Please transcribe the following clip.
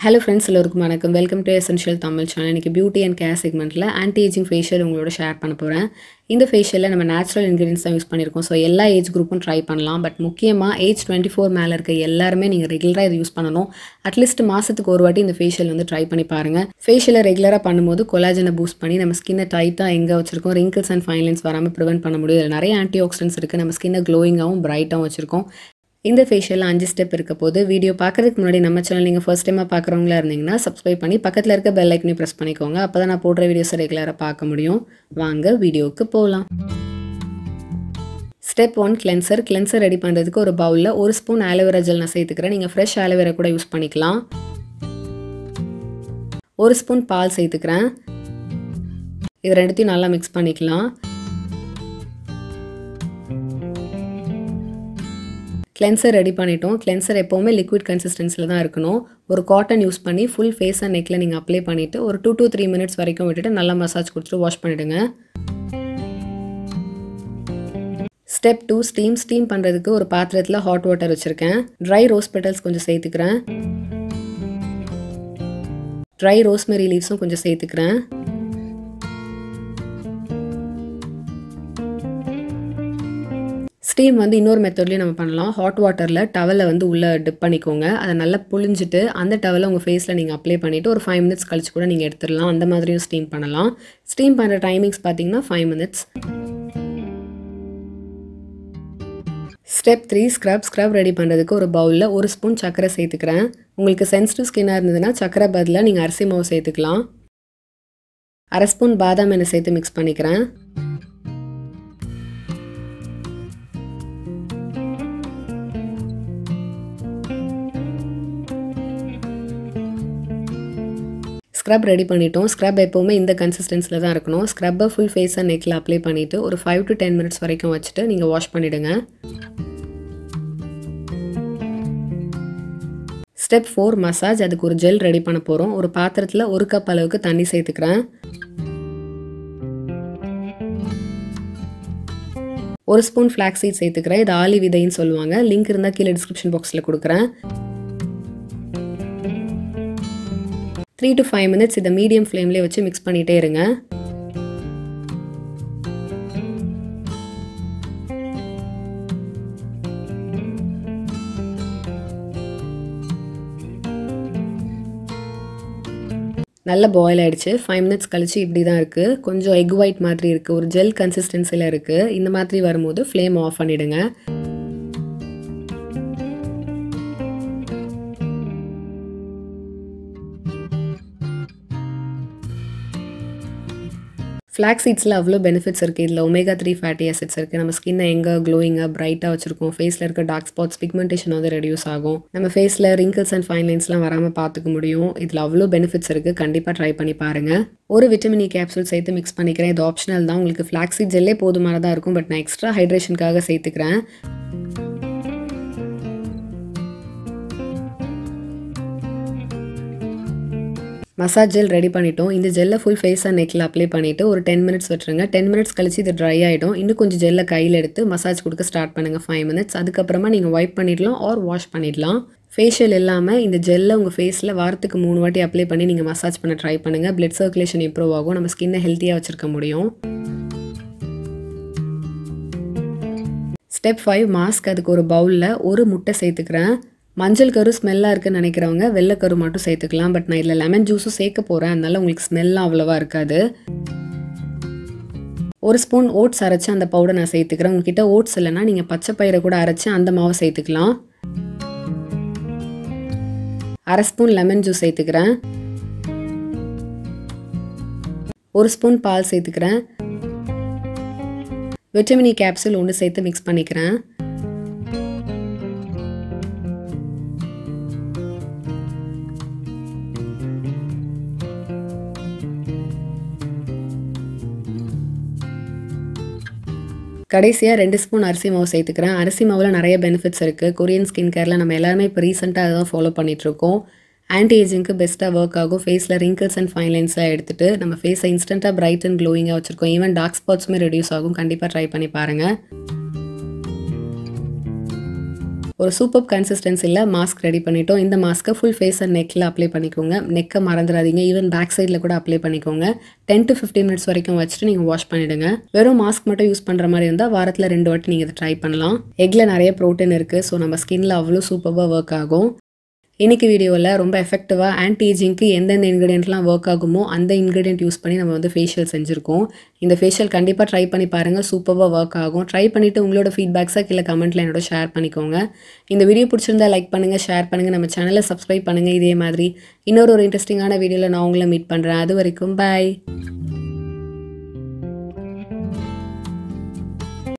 Hello friends, எல்லாருக்கும் வணக்கம். Welcome to Essential Tamil channel. இன்னைக்கு beauty and care segmentல anti-aging facial உங்களோட ஷேர் பண்ண போறேன். இந்த facialல நம்ம natural ingredients தான் யூஸ் பண்ணிருக்கோம். So எல்லா ஏஜ் குரூப்பும் ட்ரை பண்ணலாம். பட் முக்கியமா ஏஜ் 24 மேல இருக்க எல்லாரும் நீங்க ரெகுலரா இத யூஸ் பண்ணனும். அட்லீஸ்ட் மாசத்துக்கு ஒரு வாட்டி இந்த facial வந்து ட்ரை பண்ணி பாருங்க. facial ரெகுலரா பண்ணும்போது collagen பூஸ்ட் பண்ணி நம்ம ஸ்கின்னை டைட்டா எங்க வச்சிருக்கோம் wrinkles and fine lines வராம prevent பண்ண முடியும். இதுல நிறைய antioxidants இருக்கு. நம்ம ஸ்கின்னை glowing-ஆவும் bright-ஆவும் வச்சிருக்கோம். இந்த ஃபேஷியல்ல 5 ஸ்டெப் இருக்க போது வீடியோ பார்க்கிறதுக்கு முன்னாடி நம்ம சேனல் நீங்க ஃபர்ஸ்ட் டைமா பார்க்கறவங்களா இருந்தீங்கன்னா Subscribe பண்ணி பக்கத்துல இருக்க பெல் ஐகானை பிரஸ் பண்ணிக்கோங்க. அப்பதான் நான் போடுற வீடியோஸ் ரெகுலரா பார்க்க முடியும். வாங்க வீடியோக்கு போலாம். Step 1 cleanser. கிளென்சர் ரெடி பண்றதுக்கு ஒரு பவுல்ல 1 ஸ்பூன் ஆலோவேரா ஜெல் நான் சேர்த்துக்கிறேன். நீங்க ஃப்ரெஷ் ஆலோவேரா கூட யூஸ் பண்ணிக்கலாம். 1 ஸ்பூன் பால் சேர்த்துக்கிறேன். இது ரெண்டுத்தையும் நல்லா மிக்ஸ் பண்ணிக்கலாம். கிளென்சர் ரெடி பண்ணிட்டோம். கிளென்சர் எப்பவுமே லிக்விட் கன்சிஸ்டன்சில தான் இருக்கணும். ஒரு காட்டன் யூஸ் பண்ணி ஃபுல் ஃபேஸ் அண்ட் நெக்ல நீங்க அப்ளை பண்ணிட்டு ஒரு 2 to 3 மினிட்ஸ் வரைக்கும் விட்டுட்டு நல்லா மசாஜ் கொடுத்துட்டு வாஷ் பண்ணிடுங்க. Step 2 steam. ஸ்டீம் பண்றதுக்கு ஒரு பாத்திரத்துல ஹாட் வாட்டர் வச்சிருக்கேன். ட்ரை ரோஸ் பெட்டல்ஸ் கொஞ்சம் சேர்த்துக்கிறேன். ட்ரை ரோஸ்மெரி லீவ்ஸும் கொஞ்சம் சேர்த்துக்கிறேன். ஸ்டீம் வந்து இன்னொரு மெத்தட்லயே நம்ம பண்ணலாம். ஹாட் வாட்டர்ல டவலை வந்து உள்ள டிப் பண்ணிக்கோங்க. அதை நல்லா புழிஞ்சிட்டு அந்த டவலை உங்க ஃபேஸ்ல நீங்க அப்ளை பண்ணிட்டு ஒரு 5 மினிட்ஸ் கழிச்சு கூட நீங்க எடுத்துடலாம். அந்த மாதிரியும் ஸ்டீம் பண்ணலாம். ஸ்டீம் பண்ற டைமிங்ஸ் பாத்தீங்கன்னா 5 minutes. Step 3 scrub. Scrub ready பண்றதுக்கு ஒரு பவுல்ல 1 ஸ்பூன் சர்க்கரை சேர்த்துக்கிறேன். உங்களுக்கு சென்சிட்டிவ் ஸ்கின்னா இருந்ததுன்னா சர்க்கரை பதிலா நீங்க அரிசி மாவு சேர்த்துக்கலாம். 1/2 ஸ்பூன் பாதாம் எண்ணெய் சேர்த்து மிக்ஸ் பண்ணிக்கிறேன். ஸ்க்ரப் ரெடி பண்ணிட்டோம். ஸ்க்ரப் எப்பவுமே இந்த கன்சிஸ்டன்சில தான் இருக்கணும். ஸ்க்ரப்பை ஃபுல் ஃபேஸ் அண்ட் நெக்ல அப்ளை பண்ணிட்டு ஒரு 5 to 10 மினிட்ஸ் வரைக்கும் வச்சுட்டு நீங்க வாஷ் பண்ணிடுங்க. Step 4 massage. அதுக்கு ஒரு ஜெல் ரெடி பண்ண போறோம். ஒரு பாத்திரத்துல 1 கப் அளவுக்கு தண்ணி சேர்த்துக்கிறேன். 1 ஸ்பூன் Flaxseed சேர்த்துக்கிறேன். இது ஆலிவ் விதைன்னு சொல்லுவாங்க. லிங்க் இருந்தா கீழே டிஸ்கிரிப்ஷன் பாக்ஸ்ல கொடுக்குறேன். 3 to 5 மினிட்ஸ் இதை மீடியம் ஃப்ளேம்லேயே வச்சு மிக்ஸ் பண்ணிட்டே இருங்க. நல்ல பாயில் ஆயிடுச்சு. 5 மினிட்ஸ் கழிச்சு இப்படி தான் இருக்கு. கொஞ்சம் எக் ஒயிட் மாதிரி இருக்கு. ஒரு ஜெல் கன்சிஸ்டன்சில இருக்கு. இந்த மாதிரி வரும்போது ஃப்ளேம் ஆஃப் பண்ணிடுங்க. ஃப்ளாக்ஸீட்ஸில் அவ்வளோ பெனிஃபிட்ஸ் இருக்குது. இதில் ஒமேகா 3 ஃபேட்டி ஆசிட்ஸ் இருக்குது. நம்ம ஸ்கின்னை எங்கே க்ளோயிங்காக பிரைட்டாக வச்சுருக்கோம். ஃபேஸில் இருக்க டார்க் ஸ்பாட்ஸ் பிக்மெண்டேஷன் வந்து ரெடியூஸ் ஆகும். நம்ம ஃபேஸில் ரிங்கிள்ஸ் அண்ட் ஃபைன் லைன்ஸ்லாம் வராமல் பார்த்துக்க முடியும். இதில் அவ்வளோ பெனிஃபிட்ஸ் இருக்குது. கண்டிப்பாக ட்ரை பண்ணி பாருங்கள். ஒரு விட்டமின் இ கேப்சூல் சேர்த்து மிக்ஸ் பண்ணிக்கிறேன். இது ஆப்ஷனல் தான். உங்களுக்கு ஃப்ளாக்ஸீட் ஜெல்லே போதுமானதாக இருக்கும். பட் நான் எக்ஸ்ட்ரா ஹைட்ரேஷனுக்காக சேர்த்துக்கிறேன். மசாஜ் ஜெல் ரெடி பண்ணிட்டோம். இந்த ஜெல்லை ஃபுல் ஃபேஸ் அண்ட் நெக்கில் அப்ளை பண்ணிவிட்டு ஒரு 10 மினிட்ஸ் விட்டுருங்க. 10 மினிட்ஸ் கழிச்சு இது ட்ரை ஆகிடும். இன்னும் கொஞ்சம் ஜெல்லை கையில் எடுத்து மசாஜ் கொடுக்க ஸ்டார்ட் பண்ணுங்கள். 5 மினிட்ஸ். அதுக்கப்புறமா நீங்கள் வைப் பண்ணிடலாம் ஆர் வாஷ் பண்ணிடலாம். ஃபேஷியல் இல்லாமல் இந்த ஜெல்லை உங்கள் ஃபேஸில் வாரத்துக்கு 3 வாட்டி அப்ளை பண்ணி நீங்கள் மசாஜ் பண்ண ட்ரை பண்ணுங்கள். பிளட் சர்க்குலேஷன் இம்ப்ரூவ் ஆகும். நம்ம ஸ்கின்னை ஹெல்த்தியாக வச்சுருக்க முடியும். Step 5 mask. அதுக்கு ஒரு பவுலில் ஒரு முட்டை சேர்த்துக்கிறேன். மஞ்சள் கரு ஸ்மெல்லாக இருக்குன்னு நினைக்கிறவங்க வெள்ளைக்கரு மட்டும் சேர்த்துக்கலாம். பட் நான் இதில் லெமன் ஜூஸும் சேர்க்க போகிறேன். அதனால உங்களுக்கு ஸ்மெல்லாம் அவ்வளோவா இருக்காது. 1 ஸ்பூன் ஓட்ஸ் அரைச்சி அந்த பவுடர் நான் சேர்த்துக்கிறேன். உங்ககிட்ட ஓட்ஸ் இல்லைன்னா நீங்கள் பச்சை பயிரை கூட அரைச்சி அந்த மாவை சேர்த்துக்கலாம். 1/2 ஸ்பூன் லெமன் ஜூஸ் சேர்த்துக்கிறேன். 1 ஸ்பூன் பால் சேர்த்துக்கிறேன். விட்டமின் இ கேப்சூல் 1 சேர்த்து மிக்ஸ் பண்ணிக்கிறேன். கடைசியாக 2 ஸ்பூன் அரிசி மாவு சேர்த்துக்கிறேன். அரிசி மாவில் நிறைய பெனிஃபிட்ஸ் இருக்குது. கொரியன் ஸ்கின் கேரில் நம்ம எல்லாருமே இப்போ ரீசெண்டாக அதை தான் ஃபாலோ பண்ணிகிட்ருக்கோம். ஆன்டி ஏஜிங்க்கு பெஸ்ட்டாக ஒர்க் ஆகும். ஃபேஸில் ரிங்கிள்ஸ் அண்ட் ஃபைன் லைன்ஸ்லாம் எடுத்துகிட்டு நம்ம ஃபேஸை இன்ஸ்டண்ட்டாக பிரைட் அண்ட் க்ளோயிங்காக வச்சுருக்கோம். ஈவன் டார்க் ஸ்பாட்ஸுமே ரெடியூஸ் ஆகும். கண்டிப்பாக ட்ரை பண்ணி பாருங்கள். ஒரு சூப்பர் கன்சிஸ்டன்சியில் மாஸ்க் ரெடி பண்ணிட்டோம். இந்த மாஸ்க்கை ஃபுல் ஃபேஸ் அண்ட் நெக்கில் அப்ளை பண்ணிக்கோங்க. நெக்கை மறந்துடாதீங்க. ஈவன் பேக் சைடில் கூட அப்ளை பண்ணிக்கோங்க. 10 to 15 மினிட்ஸ் வரைக்கும் வச்சுட்டு நீங்கள் வாஷ் பண்ணிவிடுங்க. வெறும் மாஸ்க் மட்டும் யூஸ் பண்ணுற மாதிரி இருந்தால் வாரத்தில் 2 வாட்டி நீங்கள் இதை ட்ரை பண்ணலாம். எக்கில் நிறைய ப்ரோட்டீன் இருக்குது. ஸோ நம்ம ஸ்கின்ல அவ்வளோ சூப்பராக ஒர்க் ஆகும். இன்றைக்கி வீடியோவில் ரொம்ப எஃபெக்டிவாக ஆன்டி ஏஜிங்க்கு எந்தெந்த இன்க்ரீடியன்ட்லாம் ஒர்க் ஆகுமோ அந்த இன்க்ரீடியன்ட் யூஸ் பண்ணி நம்ம வந்து ஃபேஷியல் செஞ்சுருக்கோம். இந்த ஃபேஷியல் கண்டிப்பாக ட்ரை பண்ணி பாருங்கள். சூப்பராக ஒர்க் ஆகும். ட்ரை பண்ணிவிட்டு உங்களோட ஃபீட்பேக்ஸை கீழே கமெண்ட்டில் என்னோட ஷேர் பண்ணிக்கோங்க. இந்த வீடியோ பிடிச்சிருந்தா லைக் பண்ணுங்கள், ஷேர் பண்ணுங்கள், நம்ம சேனலை சப்ஸ்கிரைப் பண்ணுங்கள். இதே மாதிரி இன்னொரு இன்ட்ரெஸ்டிங்கான வீடியோவில் நான் உங்களை மீட் பண்ணுறேன். அது வரைக்கும் பாய்.